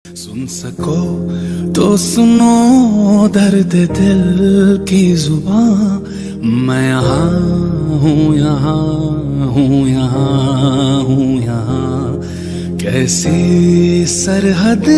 सुन सको तो सुनो दर्द दिल की जुबां, मैं यहाँ हूँ, यहाँ हूँ, यहाँ हूँ, यहाँ कैसी सरहद